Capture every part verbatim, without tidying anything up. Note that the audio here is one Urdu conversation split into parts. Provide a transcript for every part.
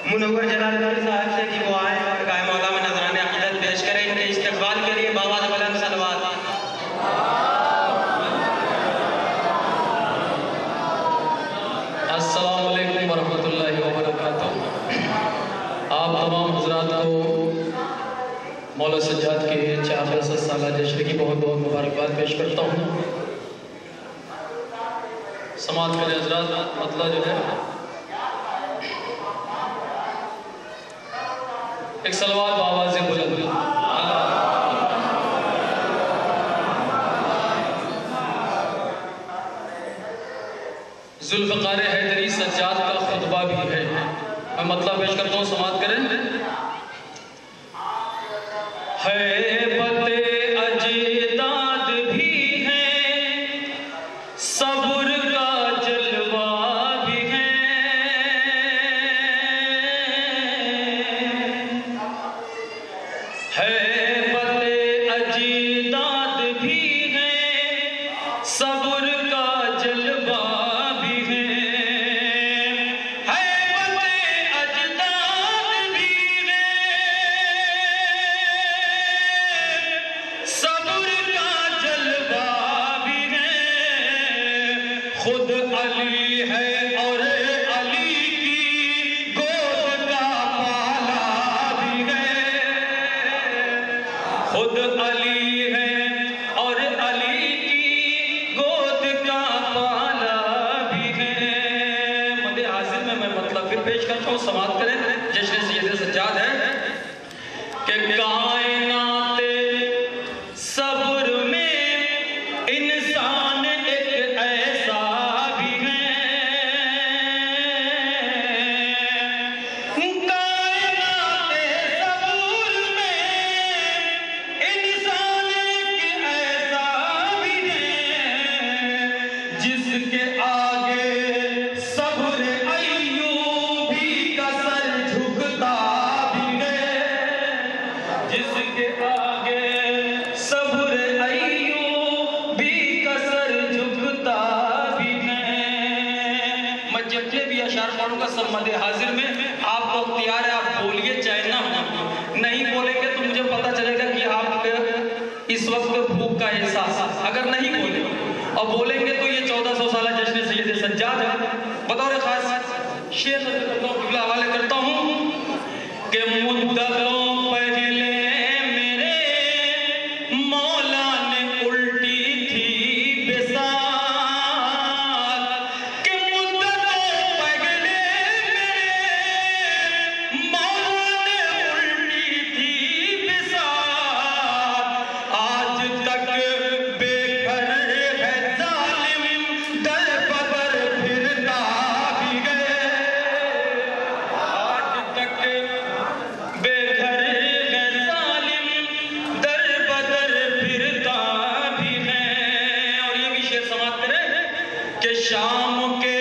منور جلال پور صاحب سے کہ وہ آئیں اور گائے مولا میں نظران عقیدت پیش کریں. ان کے استقبال کے لیے بآواز بلند صلوات. السلام علیکم ورحمۃ اللہ وبرکاتہ. آپ تمام حضرات کو مولا سجاد کے چار رسط سالہ جشن کی بہت بہت مبارکباد پیش کرتا ہوں. سماعت کریں حضرات. مطلب جو ہے ایک صلوات بآواز بلند. ذوالفقار حیدری سجاد کا خطبہ بھی ہے. میں مطلب پیش کرتا ہوں, سماعت کریں. ہیبت اجداد بھی ہے, صبر کا جلوہ بھی ہے, ہیبت اجداد بھی ہے, صبر کا جلوہ بھی ہے, ہیبت اجداد بھی ہے, صبر کا جلوہ بھی ہے, خود علی ہے اور علی کی گود کا پالا بھی ہے, خود علی ہے اور علی کی گود کا پالا بھی ہے. مدِ حاضر میں میں مطلب پھر پیش کرتا ہوں, سماعت کریں. جشن سید سجاد ہے کہ کائنات صبر میں انسان ایک ایسا بھی ہے, کائنات صبر میں انسان ایک ایسا بھی ہے, جس کے آگے صبر ایوبی کا سر جھکتا بھی ہے, جس کے آگے صبر ایوبی کا سر جھکتا بھی ہے. میں جتنے بھی اشعار پڑھوں گا سب مدِ حاضر میں آپ کو اختیار ہے, آپ بولیے چاہے نہ ہو. نہیں بولیں گے تو مجھے پتا چلے گا کہ آپ کے اس وقت بھوک کا احساس. اگر نہیں بولیں اور بولیں گے تو یہ چودہ سو سالہ جشن سید سجاد ہے. بطور خاص شعر نظر کرتا ہوں, قبلہ حوالے کرتا ہوں کہ مدتوں پہلے میرے مولا نے الٹی تھی بساط, کہ مدتوں پہلے میرے مولا نے الٹی تھی بساط, آج تک بے گھر ہے ظالم در بدر پھرتا بھی ہے, آج تک بے گھر ہے ظالم در بدر پھرتا بھی ہے. اور یہ بھی شعر سماعت کریں کہ شام کے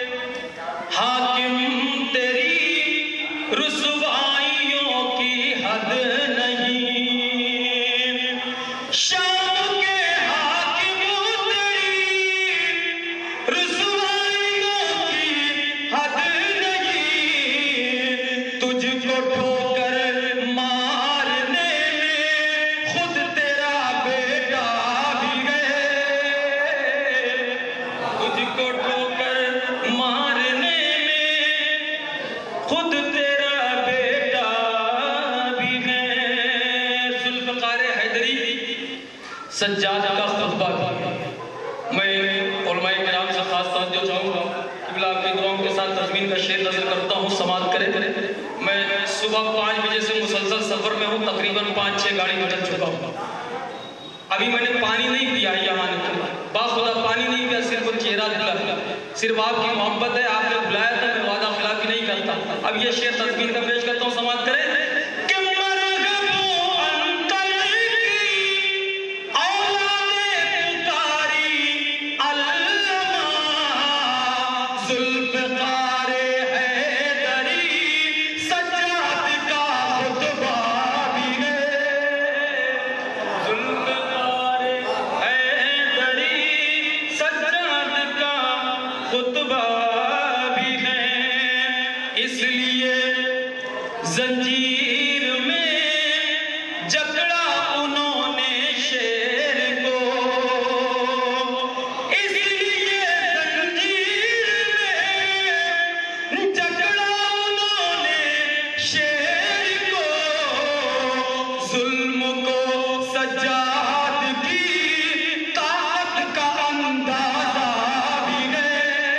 حاکم تیری رسوائیوں کی حد نہیں, شام کے حاکم تیری رسوائیوں کی حد نہیں, تجھ کو ٹھوکر مارنے میں خود تیرا بیٹا بھی ہے, تجھ کو ٹھوکر مارنے میں خود تیرا بیٹا بھی ہے. ذوالفقار حیدری سجاد کا خطبہ بھی. میں علماء کرام سے خاص توجہ چاہوں گا, قبلہ آپ کی دعاؤں کے ساتھ تضمین کا شعر نظر کرتا ہوں, سماعت کریں. میں صبح پانچ بجے سے مسلسل سفر میں ہوں, تقریباً پانچ چھ گاڑی بدل چکا ہوں. ابھی میں نے پانی نہیں پیا یہاں آنے کے, باخدا پانی نہیں پیا, صرف چہرہ دکھلا, صرف آپ کی محبت ہے, آپ نے بلایا تھا, میں وعدہ خلافی نہیں کرتا. اب یہ شعر تضمین کا پیش کرتا ہوں, سماعت کریں کہ مرغبوں انکل کی اولاد پکاری علامہ ذوالفقار حیدری سجاد کا خطبہ بھی ہے, ذوالفقار حیدری سجاد کا خطبہ بھی ہے. اس لیے زنجیر میں جکڑا انہوں نے شیر کو، اس لیے زنجیر میں جکڑا انہوں نے شیر کو، ظلم کو سجاد کی طاقت کا اندازہ بھی ہے،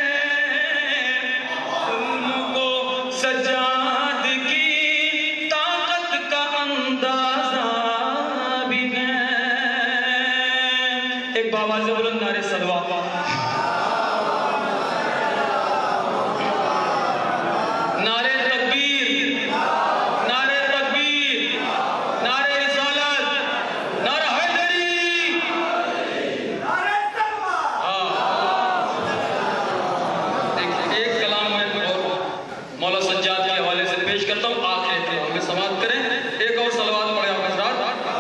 ظلم کو سجاد کی طاقت کا اندازہ بھی ہے۔ ایک بابا سے بلند نعرے صلوات، نعرے تکبیر، نعرے تکبیر، نعرے رسالت، نعرہ حیدری، ہاں۔ ایک ایک کلام میں اور مولا سجاد کے حوالے سے پیش کرتا ہوں، آخر کلام میں سماعت کریں، ایک اور صلوات پڑھیں آپ حضرات۔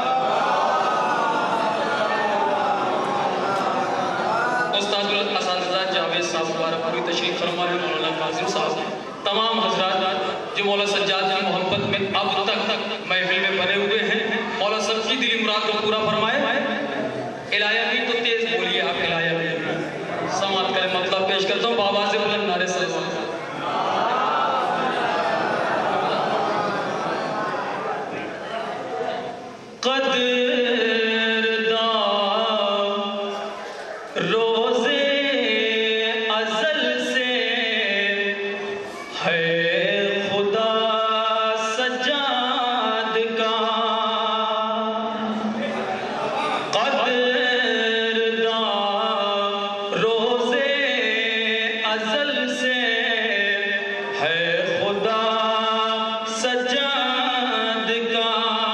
استاد الاساتذہ جاوید صاحب مبارک پوری تشریف فرما رہے ہیں، مولانا کاظم صاحب، تمام حضرات جو مولا سجاد کی محبت میں اب تک محفل میں بنے ہوئے ہیں، مولا سب کی دلی مراد کو پورا فرمائے۔ الہیہ بھی تو تیز بولیے آپ، الہیہ بھی سماعت کریں، مطلب پیش کرتا ہوں، بابا سے بلند نعرے صلوات۔ قدرداں روزے ازل سے ہے خدا سجاد کا، قدرداں روزے ازل سے ہے خدا سجاد کا،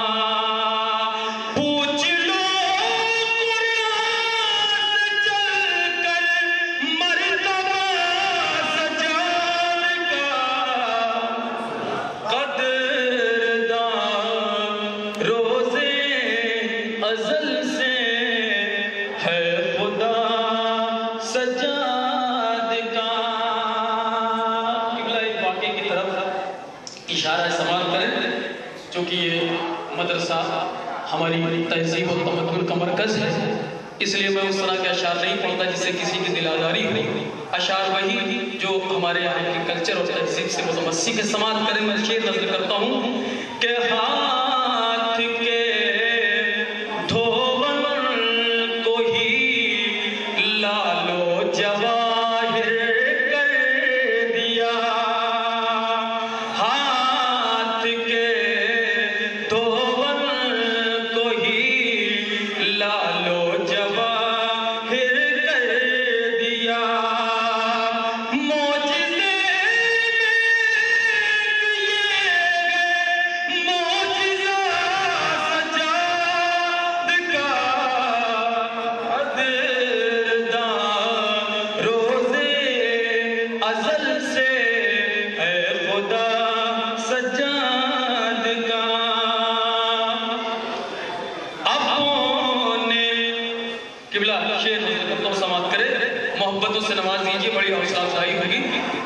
پوچھ لو قرآن چل کر مرتبہ سجاد کا، قدرداں روزے ازل سے ہے خدا سجاد کا۔ قبلہ پاکی کی طرف اشارہ استعمال کریں، چونکہ یہ مدرسہ ہماری تہذیب و تمدن کا مرکز ہے، اس لیے میں اس طرح کے اشعار نہیں پڑھتا جس سے کسی کی دل آزاری ہو۔ اشعار وہی جو ہمارے یہاں کے کلچر اور تہذیب سے متمسی کے سماعت کریں۔ میں شعر نظر کرتا ہوں کہ ہاتھ کے دھون کو ہی لالو جواہر کر دیا، ہاتھ کے دھون کو ہی لالو جواہر کر دیا، معجزے میں یہ گئے معجزہ سجاد کا، قدرداں روزے ازل سے ہے خدا سجاد کا، اپنے قبلہ شیر تو سماعت کرے، محبتوں سے نواز دیجیے، بڑی حوصلہ افزائی ہوگی۔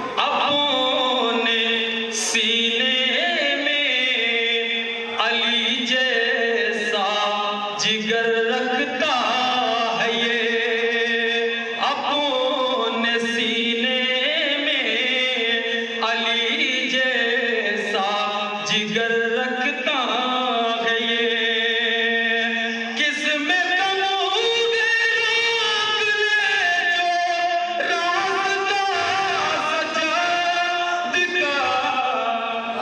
اپنے سینے میں علی جیسا جگر رکھتا ہے یہ، اپنے سینے میں علی جیسا جگر رکھتا ہے یہ، کس میں کمود روک لے جو راستہ سجاد کا،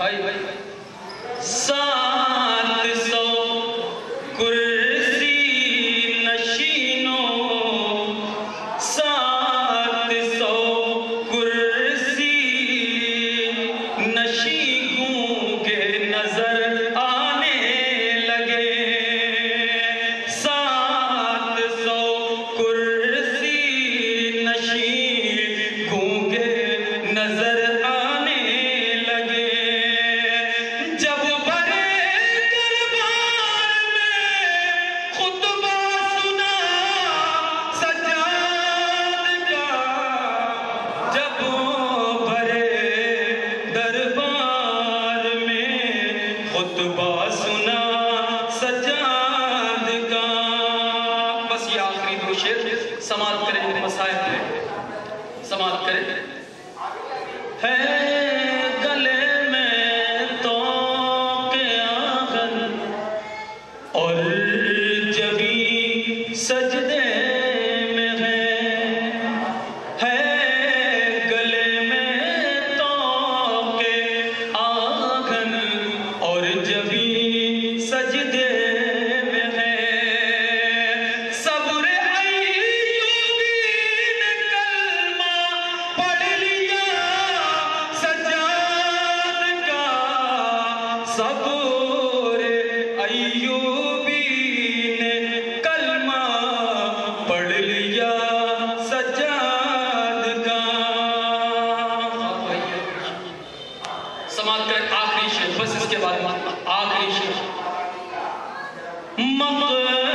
آئی سات سو کرسی نشینوں سات سو کرسی نشینوں کے نظر آنے لگے سات سو کرسی نشینوں کے نظر آنے لگے جب بڑے دربار میں خطبہ سنا سجاد کا جب بڑے دربار میں خطبہ سنا سجاد کا بس یہ آخری دو شعر سماعت کریں مسائل میں سماعت کریں ہے گلے میں توق آہن اور جبی سجدے میں ہے ہے گلے میں توق آہن اور جبی سجدے میں ہے صبر ایوبی نے کلمہ پڑھ لیا سجاد کا صبر ایوبی نے کلمہ پڑھ لیا سجاد کا سماعت کریں آخری شعر بس اس کے بعد آخری شعر مقصد